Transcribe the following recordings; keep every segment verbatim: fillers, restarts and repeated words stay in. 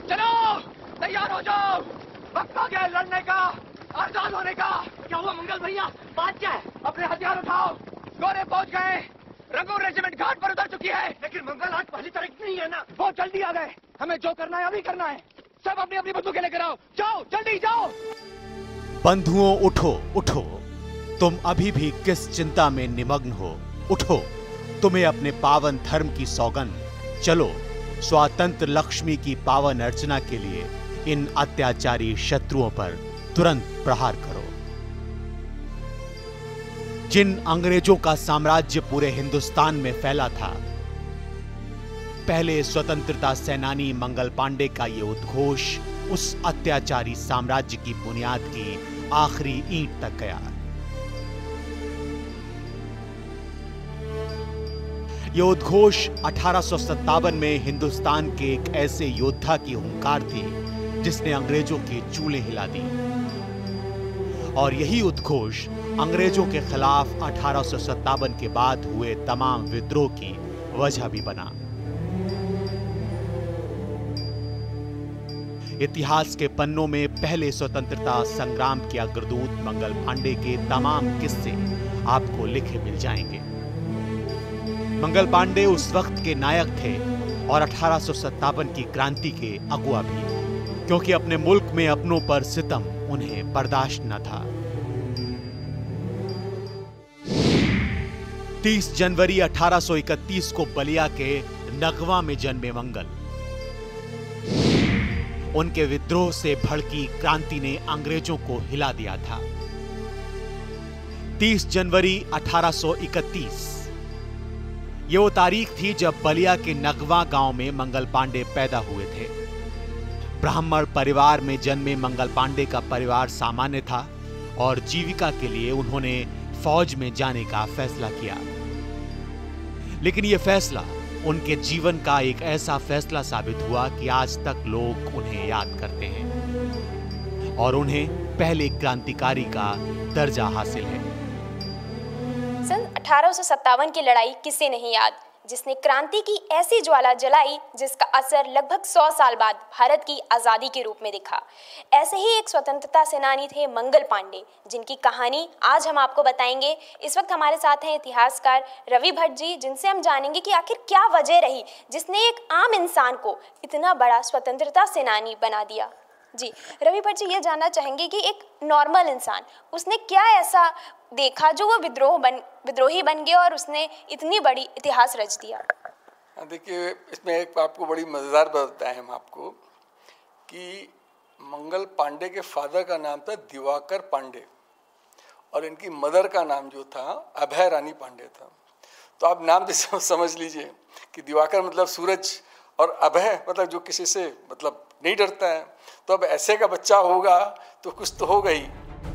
चलो, तैयार हो जाओ। वक्त आ गया लड़ने का, आजाद होने का। क्या हुआ मंगल भैया, बात क्या है? अपने हथियार उठाओ। गोरे पहुंच गए। रंगून रेजिमेंट घाट पर उतर चुकी है। लेकिन मंगल आज पहली तारीख नहीं है ना। बहुत जल्दी आ गए। हमें जो करना है अभी करना है। सब अपनी अपनी बंदूकें लेकर आओ। जाओ, जल्दी जाओ। बंधुओं उठो उठो, तुम अभी भी किस चिंता में निमग्न हो। उठो, तुम्हें अपने पावन धर्म की सौगंध। चलो, स्वातंत्र लक्ष्मी की पावन अर्चना के लिए इन अत्याचारी शत्रुओं पर तुरंत प्रहार करो। जिन अंग्रेजों का साम्राज्य पूरे हिंदुस्तान में फैला था, पहले स्वतंत्रता सेनानी मंगल पांडे का ये उद्घोष उस अत्याचारी साम्राज्य की बुनियाद की आखिरी ईंट तक गया। ये उद्घोष अठारह सौ सत्तावन में हिंदुस्तान के एक ऐसे योद्धा की हुंकार थी जिसने अंग्रेजों की चूलें हिला दी। और यही उद्घोष अंग्रेजों के खिलाफ अठारह सौ सत्तावन के बाद हुए तमाम विद्रोह की वजह भी बना। इतिहास के पन्नों में पहले स्वतंत्रता संग्राम के अग्रदूत मंगल पांडे के तमाम किस्से आपको लिखे मिल जाएंगे। मंगल पांडे उस वक्त के नायक थे और अठारह सौ सत्तावन की क्रांति के अगुआ भी, क्योंकि अपने मुल्क में अपनों पर सितम उन्हें बर्दाश्त न था। तीस जनवरी अठारह सौ इकतीस को बलिया के नगवा में जन्मे मंगल। उनके विद्रोह से भड़की क्रांति ने अंग्रेजों को हिला दिया था। तीस जनवरी अठारह सौ इकतीस ये वो तारीख थी जब बलिया के नगवा गांव में मंगल पांडे पैदा हुए थे। ब्राह्मण परिवार में जन्मे मंगल पांडे का परिवार सामान्य था और जीविका के लिए उन्होंने फौज में जाने का फैसला किया। लेकिन यह फैसला उनके जीवन का एक ऐसा फैसला साबित हुआ कि आज तक लोग उन्हें याद करते हैं और उन्हें पहले क्रांतिकारी का दर्जा हासिल है। सन अठारह सौ सत्तावन की लड़ाई किसे नहीं याद, जिसने क्रांति की ऐसी ज्वाला जलाई जिसका असर लगभग सौ साल बाद भारत की आज़ादी के रूप में दिखा। ऐसे ही एक स्वतंत्रता सेनानी थे मंगल पांडे, जिनकी कहानी आज हम आपको बताएंगे। इस वक्त हमारे साथ हैं इतिहासकार रवि भट्ट जी, जिनसे हम जानेंगे कि आखिर क्या वजह रही जिसने एक आम इंसान को इतना बड़ा स्वतंत्रता सेनानी बना दिया। जी रवि भट्ट जी, ये जानना चाहेंगे कि एक नॉर्मल इंसान, उसने क्या ऐसा देखा जो वो विद्रोह बन विद्रोही बन गया और उसने इतनी बड़ी इतिहास रच दिया। देखिए, इसमें एक आपको बड़ी मज़ेदार बात बताएं हम आपको कि मंगल पांडे के फादर का नाम था दिवाकर पांडे और इनकी मदर का नाम जो था अभय रानी पांडे था। तो आप नाम से समझ लीजिए कि दिवाकर मतलब सूरज और अभय मतलब जो किसी से मतलब नहीं डरता है। तो अब ऐसे का बच्चा होगा तो कुछ तो होगा ही।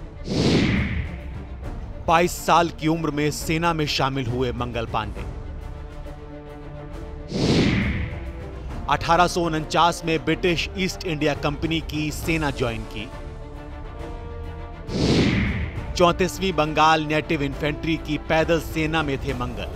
बाईस साल की उम्र में सेना में शामिल हुए मंगल पांडे। अठारह सौ उनचास में ब्रिटिश ईस्ट इंडिया कंपनी की सेना ज्वाइन की। चौंतीसवीं बंगाल नेटिव इन्फेंट्री की पैदल सेना में थे मंगल।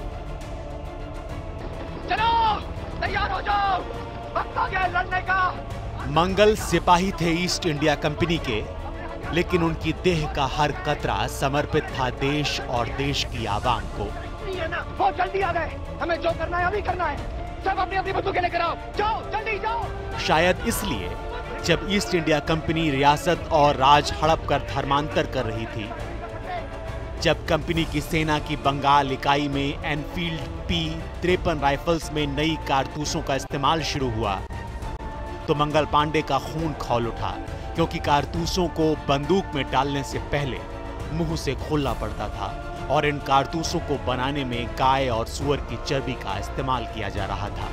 चलो, तैयार हो जाओ। वक्त आ गया लड़ने का। मंगल सिपाही थे ईस्ट इंडिया कंपनी के, लेकिन उनकी देह का हर कतरा समर्पित था देश और देश की आवाम को। बहुत जल्दी आ गए। हमें जो करना है अभी करना है। सब अपनी अपनी बंदूकें लेकर आओ। जाओ, जल्दी जाओ। शायद इसलिए जब ईस्ट इंडिया कंपनी रियासत और राज हड़प कर धर्मांतर कर रही थी, जब कंपनी की सेना की बंगाल इकाई में एनफील्ड पी तिरपन राइफल्स में नई कारतूसों का इस्तेमाल शुरू हुआ, तो मंगल पांडे का खून खौल उठा, क्योंकि कारतूसों को बंदूक में डालने से पहले मुंह से खोलना पड़ता था और इन कारतूसों को बनाने में गाय और सुअर की चर्बी का इस्तेमाल किया जा रहा था।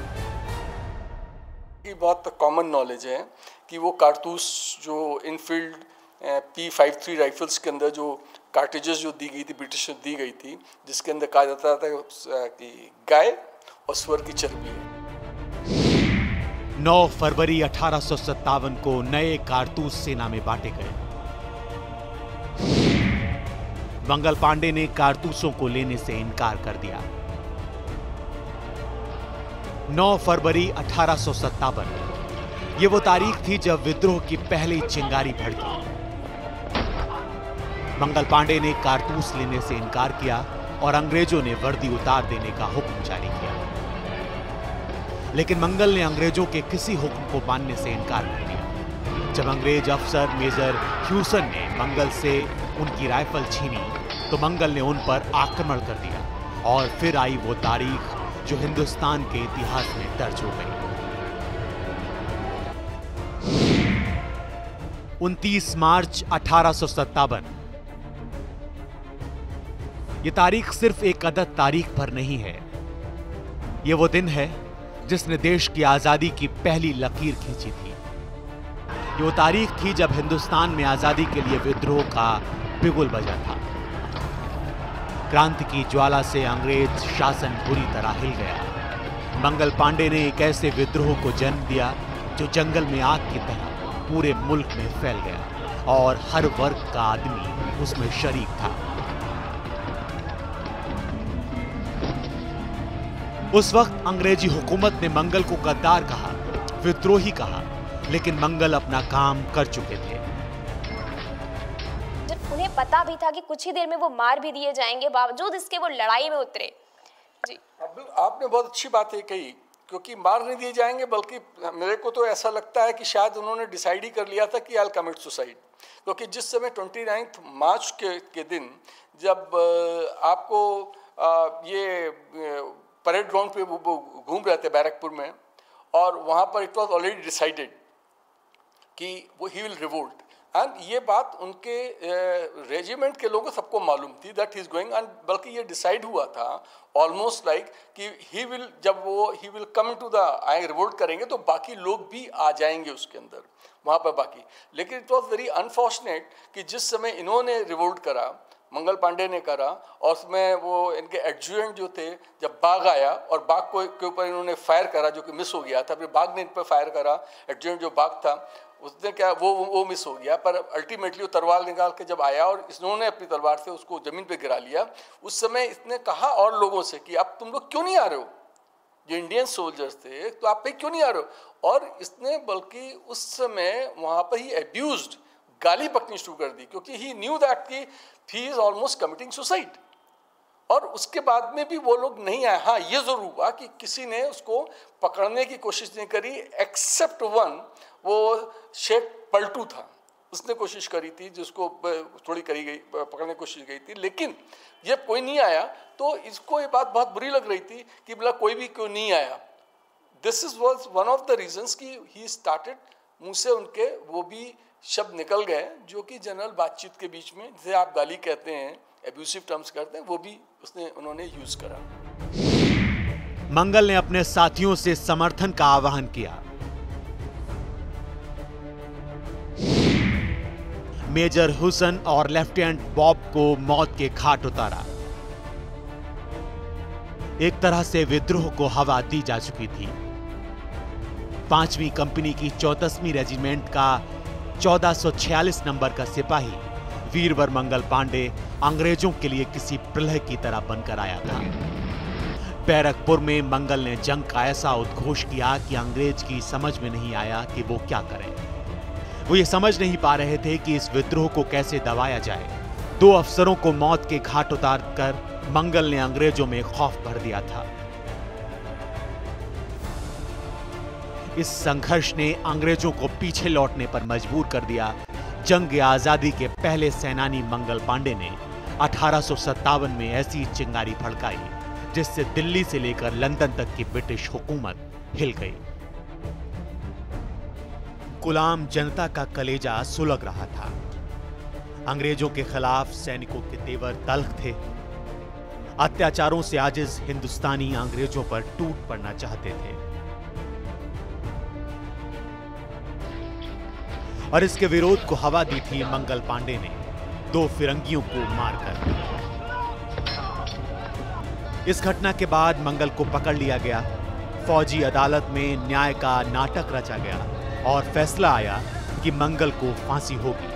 ये बहुत कॉमन नॉलेज है कि वो कारतूस जो Enfield P fifty three rifles के अंदर जो कार्ट्रिजेस जो दी गई थी, ब्रिटिश को दी गई थी, जिसके अंदर कहा जाता था कि गाय और सुअर की चर्बी है। नौ फरवरी अठारह सौ सत्तावन को नए कारतूस सेना में बांटे गए। मंगल पांडे ने कारतूसों को लेने से इनकार कर दिया। नौ फरवरी अठारह सौ सत्तावन ये वो तारीख थी जब विद्रोह की पहली चिंगारी भड़की। मंगल पांडे ने कारतूस लेने से इनकार किया और अंग्रेजों ने वर्दी उतार देने का हुक्म जारी किया। लेकिन मंगल ने अंग्रेजों के किसी हुक्म को मानने से इनकार कर दिया। जब अंग्रेज अफसर मेजर ह्यूसन ने मंगल से उनकी राइफल छीनी तो मंगल ने उन पर आक्रमण कर दिया और फिर आई वो तारीख जो हिंदुस्तान के इतिहास में दर्ज हो गई। उनतीस मार्च अठारह सौ सत्तावन। यह तारीख सिर्फ एक अदद तारीख पर नहीं है, यह वो दिन है जिसने देश की आजादी की पहली लकीर खींची थी। ये वो तारीख थी जब हिंदुस्तान में आजादी के लिए विद्रोह का बिगुल बजा था। क्रांति की ज्वाला से अंग्रेज शासन बुरी तरह हिल गया। मंगल पांडे ने एक ऐसे विद्रोह को जन्म दिया जो जंगल में आग की तरह पूरे मुल्क में फैल गया और हर वर्ग का आदमी उसमें शरीक था। उस वक्त अंग्रेजी हुकूमत ने मंगल को गद्दार कहा, विद्रोही कहा, लेकिन मंगल अपना काम कर चुके थे। जब उन्हें पता भी था कि कुछ ही देर में वो मार भी दिए जाएंगे, बावजूद इसके वो लड़ाई में उतरे। जी आपने बहुत अच्छी बात है कही, क्योंकि मार नहीं दिए जाएंगे, बल्कि मेरे को तो ऐसा लगता है कि शायद उन्होंने डिसाइड ही कर लिया था कि आई कमिट सुसाइड। क्योंकि जिस समय उनतीस मार्च के के दिन जब आपको ये परेड ग्राउंड पे घूम रहे थे बैरकपुर में, और वहाँ पर इट वॉज ऑलरेडी डिसाइडेड कि वो ही विल रिवोल्ट, एंड ये बात उनके रेजिमेंट के लोगों को सबको मालूम थी that he is going, and बल्कि ये डिसाइड हुआ था ऑलमोस्ट लाइक like, कि ही विल जब वो he will come to the I revolt करेंगे तो बाकी लोग भी आ जाएंगे उसके अंदर वहाँ पर बाकी। लेकिन इट वॉज वेरी अनफॉर्चुनेट कि जिस समय इन्होंने रिवोल्ट करा, मंगल पांडे ने करा, और उसमें वो इनके एडजुएंट जो थे, जब बाघ आया और बाघ को के ऊपर इन्होंने फायर करा जो कि मिस हो गया था, फिर बाघ ने इन पर फायर करा, एडजुएंट जो बाघ था उसने क्या वो वो मिस हो गया, पर अल्टीमेटली वो तलवार निकाल के जब आया और इन्होंने अपनी तलवार से उसको ज़मीन पे गिरा लिया, उस समय इसने कहा और लोगों से कि अब तुम लोग क्यों नहीं आ रहे हो, जो इंडियन सोल्जर्स थे, तो आप पे क्यों नहीं आ रहे हो। और इसने बल्कि उस समय वहाँ पर ही एब्यूज्ड, गाली पकनी शुरू कर दी, क्योंकि ही न्यू दैट कि he is almost committing suicide. और उसके बाद में भी वो लोग नहीं आए। हाँ, ये ज़रूर हुआ कि किसी ने उसको पकड़ने की कोशिश नहीं करी, एक्सेप्ट वन, वो शेख पलटू था, उसने कोशिश करी थी, जिसको थोड़ी करी गई, पकड़ने की कोशिश गई थी, लेकिन जब कोई नहीं आया तो इसको ये बात बहुत बुरी लग रही थी कि बोला कोई भी क्यों नहीं आया। This is was one of the reasons कि ही स्टार्टेड, मुँह से उनके वो भी शब्द निकल गए जो कि जनरल बातचीत के बीच में, जिसे आप गाली कहते हैं, एब्यूसिव टर्म्स करते हैं, वो भी उसने उन्होंने यूज करा। मंगल ने अपने साथियों से समर्थन का आह्वान किया। मेजर हुसन और लेफ्टिनेंट बॉब को मौत के घाट उतारा। एक तरह से विद्रोह को हवा दी जा चुकी थी। पांचवीं कंपनी की चौदसवीं रेजिमेंट का चौदह सौ छियालीस नंबर का सिपाही वीरवर मंगल पांडे अंग्रेजों के लिए किसी प्रलय की तरह बनकर आया था। बैरकपुर में मंगल ने जंग का ऐसा उद्घोष किया कि अंग्रेज की समझ में नहीं आया कि वो क्या करें। वो ये समझ नहीं पा रहे थे कि इस विद्रोह को कैसे दबाया जाए। दो अफसरों को मौत के घाट उतार कर मंगल ने अंग्रेजों में खौफ भर दिया था। इस संघर्ष ने अंग्रेजों को पीछे लौटने पर मजबूर कर दिया। जंग आजादी के पहले सेनानी मंगल पांडे ने अठारह सौ सत्तावन में ऐसी चिंगारी भड़काई जिससे दिल्ली से लेकर लंदन तक की ब्रिटिश हुकूमत हिल गई। गुलाम जनता का कलेजा सुलग रहा था। अंग्रेजों के खिलाफ सैनिकों के तेवर तल्ख थे। अत्याचारों से आजिज हिंदुस्तानी अंग्रेजों पर टूट पड़ना चाहते थे और इसके विरोध को हवा दी थी मंगल पांडे ने दो फिरंगियों को मारकर। इस घटना के बाद मंगल को पकड़ लिया गया। फौजी अदालत में न्याय का नाटक रचा गया और फैसला आया कि मंगल को फांसी होगी।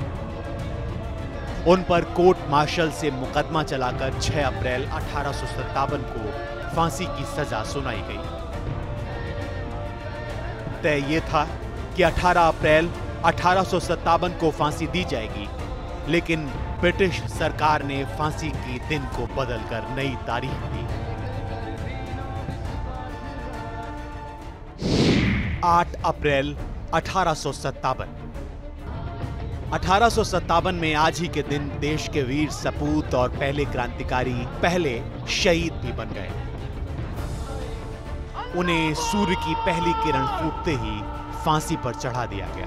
उन पर कोर्ट मार्शल से मुकदमा चलाकर छह अप्रैल अठारह सौ सत्तावन को फांसी की सजा सुनाई गई। तय ये था कि अठारह अप्रैल अठारह सौ सत्तावन को फांसी दी जाएगी, लेकिन ब्रिटिश सरकार ने फांसी के दिन को बदलकर नई तारीख दी। आठ अप्रैल अठारह सौ सत्तावन। अठारह सौ सत्तावन में आज ही के दिन देश के वीर सपूत और पहले क्रांतिकारी पहले शहीद भी बन गए। उन्हें सूर्य की पहली किरण फूटते ही फांसी पर चढ़ा दिया गया।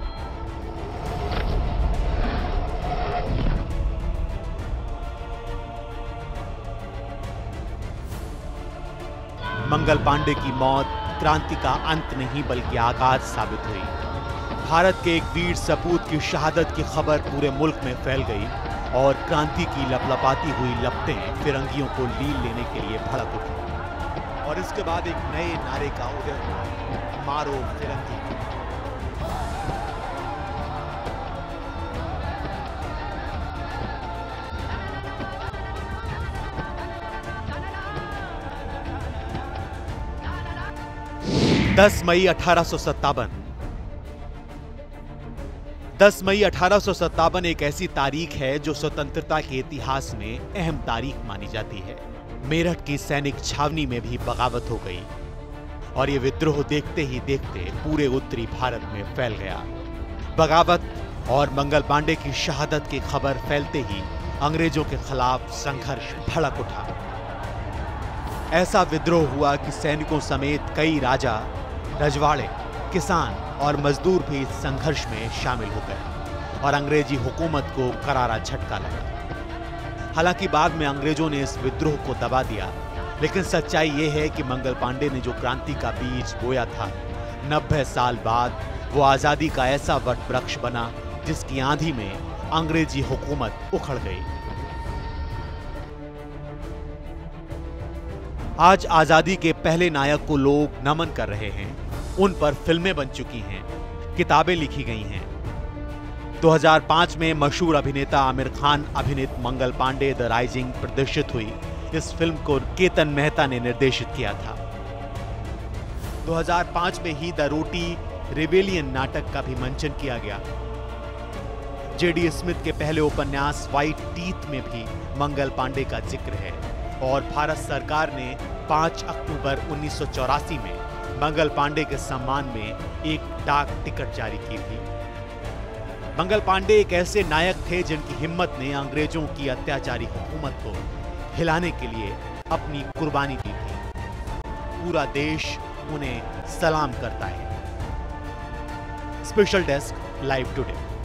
मंगल पांडे की मौत क्रांति का अंत नहीं बल्कि आगाज साबित हुई। भारत के एक वीर सपूत की शहादत की खबर पूरे मुल्क में फैल गई और क्रांति की लपलपाती हुई लपटें फिरंगियों को लील लेने के लिए भड़क उठी और इसके बाद एक नए नारे का उदय हुआ, मारो फिरंगी। दस मई अठारह सौ सत्तावन। दस मई अठारह सौ सत्तावन एक ऐसी तारीख है जो स्वतंत्रता के इतिहास में अहम तारीख मानी जाती है। मेरठ की सैनिक छावनी में भी बगावत हो गई और ये विद्रोह देखते ही देखते पूरे उत्तरी भारत में फैल गया। बगावत और मंगल पांडे की शहादत की खबर फैलते ही अंग्रेजों के खिलाफ संघर्ष भड़क उठा। ऐसा विद्रोह हुआ कि सैनिकों समेत कई राजा, रजवाड़े, किसान और मजदूर भी इस संघर्ष में शामिल हो गए और अंग्रेजी हुकूमत को करारा झटका लगा। हालांकि बाद में अंग्रेजों ने इस विद्रोह को दबा दिया, लेकिन सच्चाई यह है कि मंगल पांडे ने जो क्रांति का बीज बोया था, नब्बे साल बाद वो आजादी का ऐसा वट वृक्ष बना जिसकी आंधी में अंग्रेजी हुकूमत उखड़ गई। आज आजादी के पहले नायक को लोग नमन कर रहे हैं, उन पर फिल्में बन चुकी हैं, किताबें लिखी गई हैं। दो हज़ार पाँच में मशहूर अभिनेता आमिर खान अभिनीत मंगल पांडे द राइजिंग प्रदर्शित हुई। इस फिल्म को केतन मेहता ने निर्देशित किया था। दो हज़ार पाँच में ही द रोटी रिबेलियन नाटक का भी मंचन किया गया। जेडी स्मिथ के पहले उपन्यास व्हाइट टीथ में भी मंगल पांडे का जिक्र है और भारत सरकार ने पाँच अक्टूबर उन्नीस सौ चौरासी में मंगल पांडे के सम्मान में एक डाक टिकट जारी की थी। मंगल पांडे एक ऐसे नायक थे जिनकी हिम्मत ने अंग्रेजों की अत्याचारी हुकूमत को हिलाने के लिए अपनी कुर्बानी दी थी। पूरा देश उन्हें सलाम करता है। Special desk live today.